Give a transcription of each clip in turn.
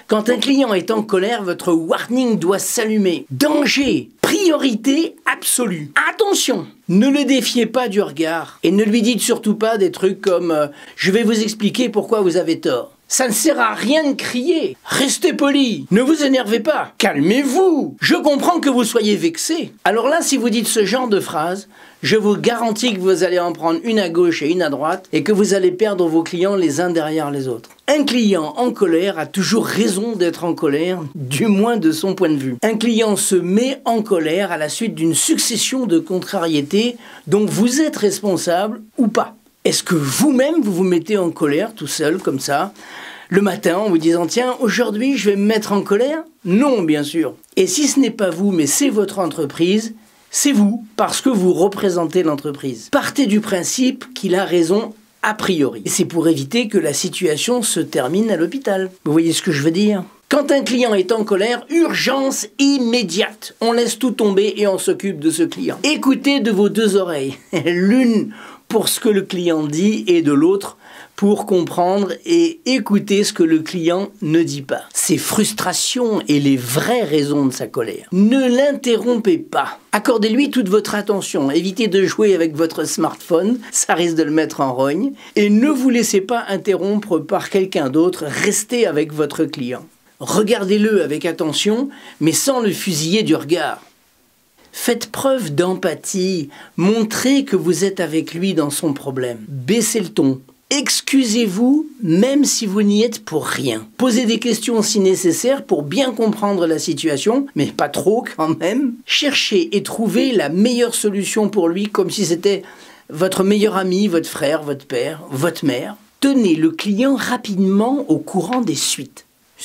Quand un client est en colère, votre warning doit s'allumer. Danger, priorité absolue. Attention, ne le défiez pas du regard et ne lui dites surtout pas des trucs comme « je vais vous expliquer pourquoi vous avez tort ». Ça ne sert à rien de crier. Restez poli. Ne vous énervez pas. Calmez-vous. Je comprends que vous soyez vexé. Alors là, si vous dites ce genre de phrase, je vous garantis que vous allez en prendre une à gauche et une à droite et que vous allez perdre vos clients les uns derrière les autres. Un client en colère a toujours raison d'être en colère, du moins de son point de vue. Un client se met en colère à la suite d'une succession de contrariétés dont vous êtes responsable ou pas. Est-ce que vous-même, vous vous mettez en colère tout seul, comme ça, le matin, en vous disant « Tiens, aujourd'hui, je vais me mettre en colère ?» Non, bien sûr. Et si ce n'est pas vous, mais c'est votre entreprise, c'est vous, parce que vous représentez l'entreprise. Partez du principe qu'il a raison a priori. Et c'est pour éviter que la situation se termine à l'hôpital. Vous voyez ce que je veux dire ? Quand un client est en colère, urgence immédiate. On laisse tout tomber et on s'occupe de ce client. Écoutez de vos deux oreilles. L'une pour ce que le client dit et de l'autre pour comprendre et écouter ce que le client ne dit pas. Ses frustrations et les vraies raisons de sa colère. Ne l'interrompez pas. Accordez-lui toute votre attention. Évitez de jouer avec votre smartphone, ça risque de le mettre en rogne. Et ne vous laissez pas interrompre par quelqu'un d'autre. Restez avec votre client. Regardez-le avec attention, mais sans le fusiller du regard. Faites preuve d'empathie, montrez que vous êtes avec lui dans son problème. Baissez le ton. Excusez-vous, même si vous n'y êtes pour rien. Posez des questions si nécessaire pour bien comprendre la situation, mais pas trop quand même. Cherchez et trouvez la meilleure solution pour lui, comme si c'était votre meilleur ami, votre frère, votre père, votre mère. Tenez le client rapidement au courant des suites.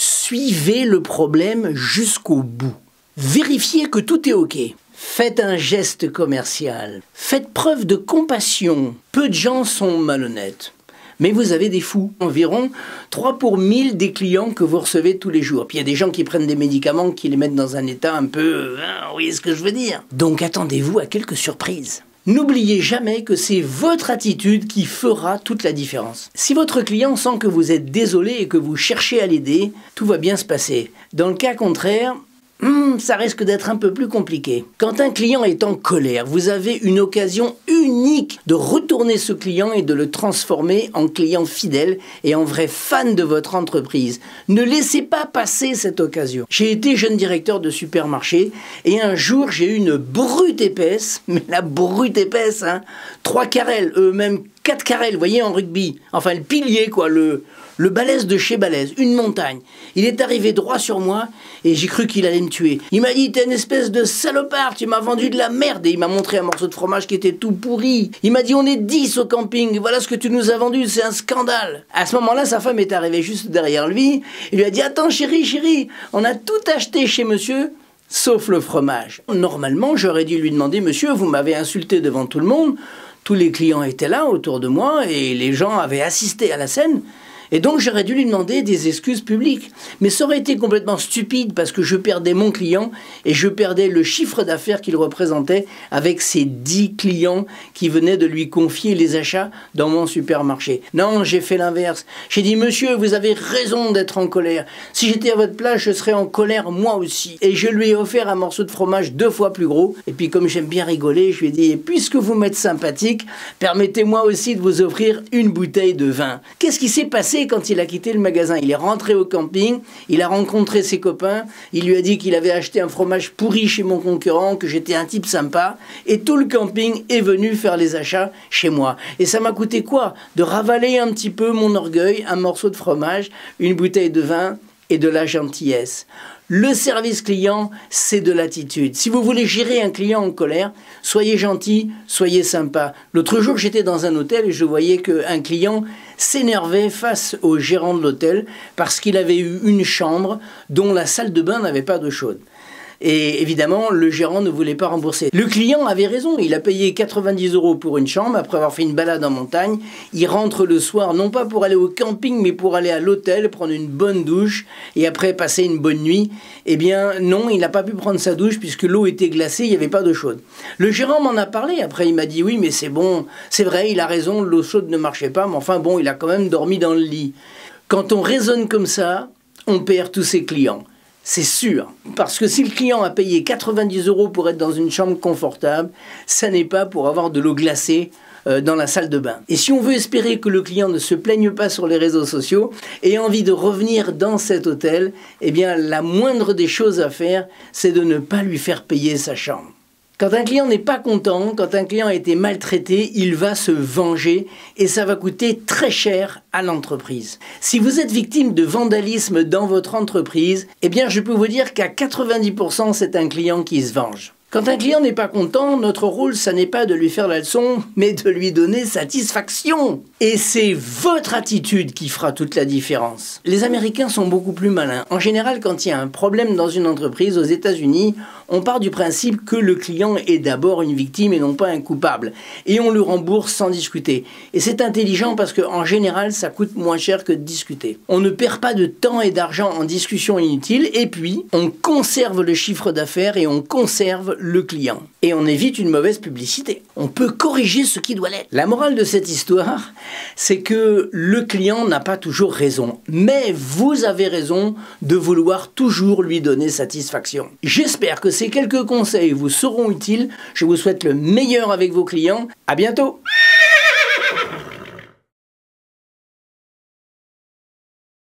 Suivez le problème jusqu'au bout. Vérifiez que tout est OK. Faites un geste commercial. Faites preuve de compassion. Peu de gens sont malhonnêtes. Mais vous avez des fous. Environ 3 pour 1000 des clients que vous recevez tous les jours. Puis il y a des gens qui prennent des médicaments qui les mettent dans un état un peu... vous voyez ce que je veux dire? Donc attendez-vous à quelques surprises. N'oubliez jamais que c'est votre attitude qui fera toute la différence. Si votre client sent que vous êtes désolé et que vous cherchez à l'aider, tout va bien se passer. Dans le cas contraire... ça risque d'être un peu plus compliqué. Quand un client est en colère, vous avez une occasion unique de retourner ce client et de le transformer en client fidèle et en vrai fan de votre entreprise. Ne laissez pas passer cette occasion. J'ai été jeune directeur de supermarché et un jour j'ai eu une brute épaisse, mais la brute épaisse, 3 carrels, même 4 carrels, vous voyez, en rugby. Enfin, le pilier, quoi, le balèze de chez balèze, une montagne. Il est arrivé droit sur moi et j'ai cru qu'il allait me tuer. Il m'a dit « T'es une espèce de salopard, tu m'as vendu de la merde » et il m'a montré un morceau de fromage qui était tout pourri. Il m'a dit « On est 10 au camping, voilà ce que tu nous as vendu, c'est un scandale ». À ce moment-là, sa femme est arrivée juste derrière lui. Il lui a dit « Attends chérie, on a tout acheté chez monsieur ». Sauf le fromage. Normalement, j'aurais dû lui demander « Monsieur, vous m'avez insulté devant tout le monde ». Tous les clients étaient là autour de moi et les gens avaient assisté à la scène. Et donc j'aurais dû lui demander des excuses publiques. Mais ça aurait été complètement stupide parce que je perdais mon client et je perdais le chiffre d'affaires qu'il représentait avec ces 10 clients qui venaient de lui confier les achats dans mon supermarché. Non, j'ai fait l'inverse. J'ai dit « Monsieur, vous avez raison d'être en colère. Si j'étais à votre place, je serais en colère moi aussi. » Et je lui ai offert un morceau de fromage 2 fois plus gros. Et puis comme j'aime bien rigoler, je lui ai dit « Et puisque vous m'êtes sympathique, permettez-moi aussi de vous offrir une bouteille de vin. » Qu'est-ce qui s'est passé quand il a quitté le magasin? Il est rentré au camping, il a rencontré ses copains, il lui a dit qu'il avait acheté un fromage pourri chez mon concurrent, que j'étais un type sympa, et tout le camping est venu faire les achats chez moi. Et ça m'a coûté quoi? De ravaler un petit peu mon orgueil, un morceau de fromage, une bouteille de vin et de la gentillesse. Le service client, c'est de l'attitude. Si vous voulez gérer un client en colère, soyez gentil, soyez sympa. L'autre jour, j'étais dans un hôtel et je voyais qu'un client s'énervait face au gérant de l'hôtel parce qu'il avait eu une chambre dont la salle de bain n'avait pas d'eau chaude. Et évidemment, le gérant ne voulait pas rembourser. Le client avait raison, il a payé 90 € pour une chambre, après avoir fait une balade en montagne. Il rentre le soir, non pas pour aller au camping, mais pour aller à l'hôtel, prendre une bonne douche, et après passer une bonne nuit. Eh bien non, il n'a pas pu prendre sa douche, puisque l'eau était glacée, il n'y avait pas d'eau chaude. Le gérant m'en a parlé, après il m'a dit, oui, mais c'est bon, c'est vrai, il a raison, l'eau chaude ne marchait pas, mais enfin bon, il a quand même dormi dans le lit. Quand on raisonne comme ça, on perd tous ses clients. C'est sûr. Parce que si le client a payé 90 € pour être dans une chambre confortable, ça n'est pas pour avoir de l'eau glacée dans la salle de bain. Et si on veut espérer que le client ne se plaigne pas sur les réseaux sociaux et ait envie de revenir dans cet hôtel, eh bien la moindre des choses à faire, c'est de ne pas lui faire payer sa chambre. Quand un client n'est pas content, quand un client a été maltraité, il va se venger et ça va coûter très cher à l'entreprise. Si vous êtes victime de vandalisme dans votre entreprise, eh bien je peux vous dire qu'à 90% c'est un client qui se venge. Quand un client n'est pas content, notre rôle, ça n'est pas de lui faire la leçon, mais de lui donner satisfaction. Et c'est votre attitude qui fera toute la différence. Les Américains sont beaucoup plus malins. En général, quand il y a un problème dans une entreprise, aux États-Unis, on part du principe que le client est d'abord une victime et non pas un coupable. Et on le rembourse sans discuter. Et c'est intelligent parce qu'en général, ça coûte moins cher que de discuter. On ne perd pas de temps et d'argent en discussion inutile. Et puis, on conserve le chiffre d'affaires et on conserve le client. Et on évite une mauvaise publicité. On peut corriger ce qui doit l'être. La morale de cette histoire, c'est que le client n'a pas toujours raison. Mais vous avez raison de vouloir toujours lui donner satisfaction. J'espère que ces quelques conseils vous seront utiles. Je vous souhaite le meilleur avec vos clients. À bientôt!